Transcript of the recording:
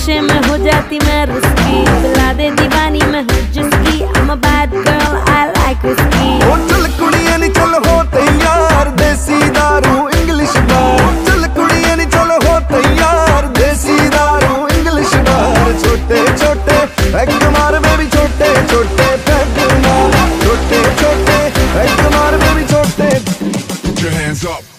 नशे में हो जाती मैं रिस्की, पिला दे दीवानी मैं हूँ जिसकी। I'm a bad girl, I like whiskey। ओ चल कुड़ियां नी चल हो तैयार, देसी दारू इंग्लिश बार। चल कुड़ियां नी चल हो तैयार, देसी दारू इंग्लिश बार। छोटे छोटे पैग मार बेबी, छोटे छोटे पैग मार, छोटे छोटे पैग मार बेबी, छोटे। Put your hands up।